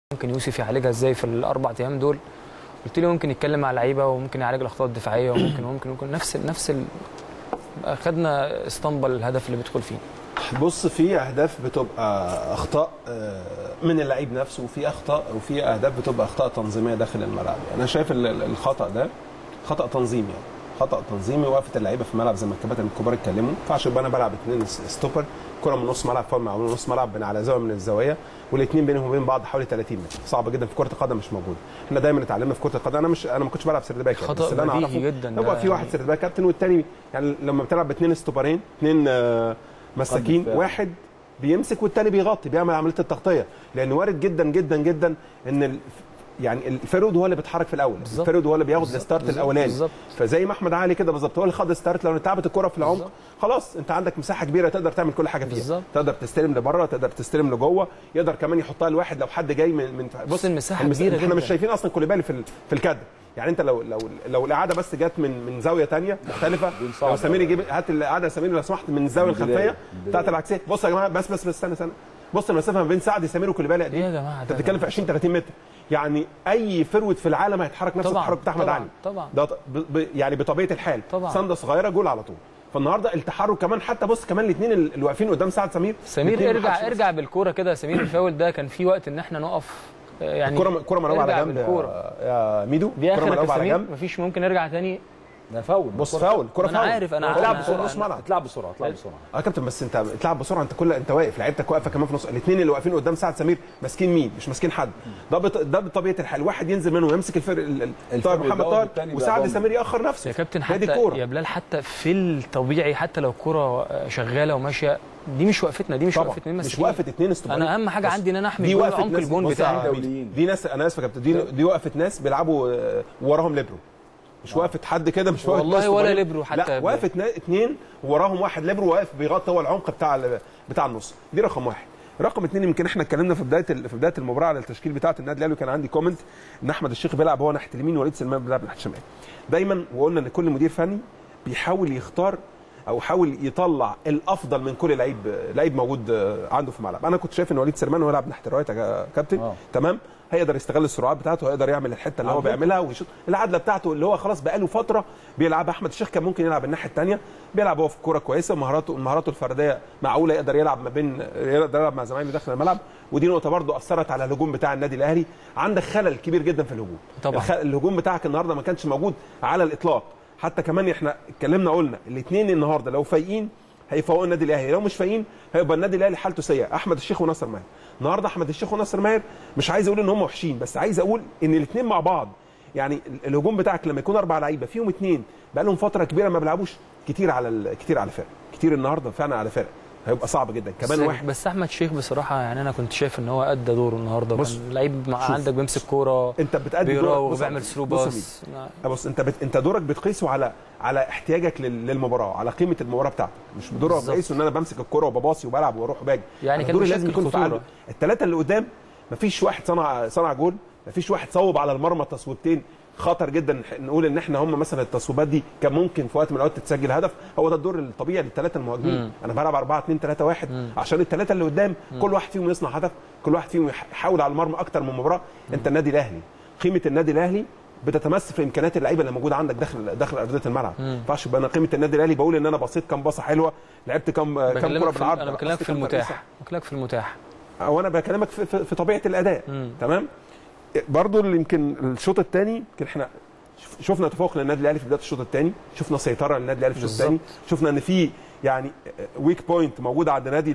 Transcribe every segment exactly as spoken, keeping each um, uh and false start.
ممكن يوسف يعالجها ازاي في الاربع ايام دول. قلت له ممكن يتكلم مع اللعيبه وممكن يعالج الاخطاء الدفاعيه وممكن وممكن ممكن نفس نفس ال... خدنا اسطنبول الهدف اللي بيدخل فيه. بص، في اهداف بتبقى اخطاء من اللعيب نفسه، وفي اخطاء وفي اهداف بتبقى اخطاء تنظيميه داخل الملعب. انا شايف الخطا ده خطا تنظيمي، يعني خطا تنظيمي. وقفت اللعيبه في الملعب زي ما الكباتن الكبار اتكلموا، ما ينفعش يبقى انا بلعب اثنين ستوبر، كره من نص ملعب فاول مع نص ملعب على زاويه من الزوايا، والاثنين بينهم وبين بعض حوالي ثلاثين متر. صعب جدا في كره القدم، مش موجوده. احنا دايما اتعلمنا في كره القدم، انا مش انا ما كنتش بلعب سرد باك، بس اللي انا اعرفه جدا هو في واحد سرد باك كابتن، والثاني يعني لما بتلعب باثنين ستوبرين، اثنين مساكين، واحد بيمسك والثاني بيغطي، بيعمل عمليه التغطيه. لان وارد جدا جدا جدا ان يعني الفرود هو اللي بيتحرك في الاول، الفرود هو اللي بياخد الستارت الاولاني. فزي ما احمد علي كده بالظبط، هو اللي خد الستارت. لو اتلعبت الكره في العمق خلاص انت عندك مساحه كبيره تقدر تعمل كل حاجه فيها بالزبط. تقدر تستلم لبره، تقدر تستلم لجوه، يقدر كمان يحطها لواحد لو حد جاي من من بص المساحه كبيره. احنا مش شايفين اصلا كوليبالي في في الكادر. يعني انت لو لو لو الاعاده بس جت من من زاويه ثانيه مختلفه، لو سمير يجيب هات الاعاده يا سمير لو سمحت من الزاويه الخلفيه بتاعت العكسيه. بص يا جماعه، بس بس بس استنى استنى بص المسافه ما بين سعد سمير وكوليبالي قد ايه يا جماعه؟ انت بتتكلم في عشرين ثلاثين متر. يعني اي فرود في العالم هيتحرك نفس التحرك بتاع احمد علي طبعا ده ب... يعني بطبيعه الحال طبعا. سنده صغيره جول على طول. فالنهارده التحرك كمان، حتى بص كمان الاثنين اللي واقفين قدام سعد سمير سمير ارجع ارجع بالكوره كده. سمير الفاول ده كان في وقت ان احنا نقف، يعني الكوره الكوره ملعوبه على جنب يا, يا ميدو. دي اخر على جنب، مفيش ممكن نرجع تاني. ده فاول. بص فاول، كوره فاول. انا عارف انا اتلعب بسرعه نص ملعب، اتلعب بسرعه اتلعب بسرعه اه كابتن. بس انت اتلعب بسرعه، انت كل انت واقف، لعيبتك واقفه كمان في نص. الاثنين اللي واقفين قدام سعد سمير ماسكين مين؟ مش ماسكين حد. ده بط... ده بطبيعه الحال واحد ينزل منه ويمسك الفرق طاهر محمد طاهر، وسعد سمير ياخر نفسه يا كابتن. حتى يا بلال حتى في الطبيعي، حتى لو الكوره شغاله وماشيه، دي مش وقفتنا، دي مش وقفه اثنين مش وقفه اثنين استوبرين. انا اهم حاجه عندي ان انا احمي عمق الجون بتاعي. دي ناس، انا اسف يا كابتن، دي دي وقفه ناس بيلعبوا وراهم ليبرو، مش وقفه حد كده، مش وقفه والله ولا ليبرو حتى. لا، وقفه اثنين وراهم واحد ليبرو واقف بيغطي هو العمق بتاع بتاع النص. دي رقم واحد. رقم اثنين، يمكن احنا اتكلمنا في بدايه في بدايه المباراه على التشكيل بتاعه النادي الاهلي، وكان عندي كومنت ان احمد الشيخ بيلعب هو ناحيه اليمين ووليد سليمان بيلعب ناحيه الشمال دايما. وقلنا ان كل مدير فني بيحاول يختار او يحاول يطلع الافضل من كل لعيب لعيب موجود عنده في الملعب. انا كنت شايف ان وليد سليمان هو يلعب ناحيه الرايت يا كابتن. أوه. تمام، هيقدر يستغل السرعات بتاعته، هيقدر يعمل الحته اللي هو بيعملها ويشوط العدله بتاعته اللي هو خلاص بقاله فتره بيلعب. احمد الشيخ كان ممكن يلعب الناحيه الثانيه، بيلعب هو في كوره كويسه، مهاراته مهاراته الفرديه معقوله، يقدر يلعب ما بين يقدر يلعب مع زمايله داخل الملعب. ودي نقطه برده اثرت على الهجوم بتاع النادي الاهلي. عندك خلل كبير جدا في الهجوم طبعا. الهجوم بتاعك النهارده ما كانش موجود على الاطلاق. حتى كمان احنا اتكلمنا قلنا الاثنين النهارده لو فايقين هيفوقوا النادي الاهلي، لو مش فايقين هيبقى النادي الاهلي حالته سيئه. احمد الشيخ وناصر ماهر النهارده، احمد الشيخ وناصر ماهر مش عايز اقول ان هم وحشين، بس عايز اقول ان الاثنين مع بعض، يعني الهجوم بتاعك لما يكون اربع لعيبه فيهم اثنين بقى لهم فتره كبيره ما بيلعبوش كتير على كتير على فرق كتير النهارده فعلا على فرق، هيبقى صعب جدا كمان بس واحد. بس احمد شيخ بصراحه يعني انا كنت شايف ان هو ادى دوره النهارده، كان لعيب مع عندك بيمسك كوره، انت بتأدي دورك وبيعمل ثرو باص. بص انت بت... انت دورك بتقيسه على على احتياجك لل... للمباراه، على قيمه المباراه بتاعتك، مش دورك بقيسه ان انا بمسك الكوره وبباصي وبلعب واروح وباجي. يعني كان دوري لازم يكون فعال. الثلاثه اللي قدام مفيش واحد صنع صنع جول، مفيش واحد صوب على المرمى تصويبتين خطر جدا نقول ان احنا هم مثلا التصويبات دي كان ممكن في وقت من الاوقات تتسجل هدف. هو ده الدور الطبيعي للثلاثه المهاجمين. انا بلعب أربعة اثنين ثلاثة واحد مم. عشان الثلاثه اللي قدام مم. كل واحد فيهم يصنع هدف، كل واحد فيهم يحاول على المرمى اكتر من مباراه. مم. انت النادي الاهلي، قيمه النادي الاهلي بتتمثل في امكانيات اللعيبه اللي موجوده عندك داخل داخل ارضيه الملعب. ما ينفعش يبقى انا قيمه النادي الاهلي بقول ان انا بصيت كام باصه حلوه، لعبت كام كام كره بالعرض. انا بكلمك في المتاح، بكلمك في المتاح او انا بكلمك في, في, في طبيعه الاداء. مم. تمام. برضو اللي يمكن الشوط الثاني يمكن احنا شفنا تفوق للنادي الاهلي في بدايه الشوط الثاني، شفنا سيطره للنادي الاهلي في الشوط الثاني، شفنا ان في يعني ويك بوينت موجوده عند نادي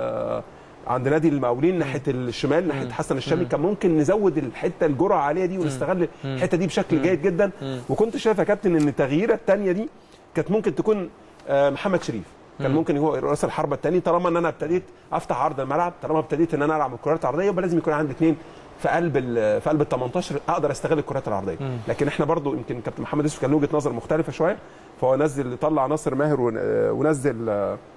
عند نادي المقاولين ناحيه الشمال ناحيه حسن الشامي، كان ممكن نزود الحته الجرعه العاليه دي ونستغل الحته دي بشكل جيد جدا. وكنت شايف يا كابتن ان التغييره الثانيه دي كانت ممكن تكون محمد شريف، كان ممكن هو راس الحربه الثاني. طالما ان انا ابتديت افتح عرض الملعب، طالما ابتديت ان انا العب الكرات العرضيه، يبقى لازم يكون عندي اثنين في قلب في قلب ال ثمانية عشر اقدر استغل الكرات العرضيه. مم. لكن احنا برضو يمكن كابتن محمد يوسف كان له وجهه نظر مختلفه شويه، فهو نزل طلع ناصر ماهر ونزل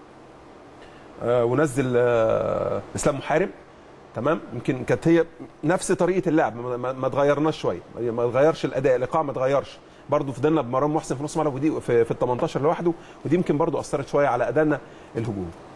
ونزل اسلام محارب. تمام. يمكن كانت هي نفس طريقه اللعب، ما اتغيرناش شويه، ما اتغيرش الاداء، الايقاع ما اتغيرش. برضو فضلنا بمروان محسن في نص ملعب ودي في ال ثمانية عشر لوحده، ودي يمكن برضو اثرت شويه على ادائنا الهجومي.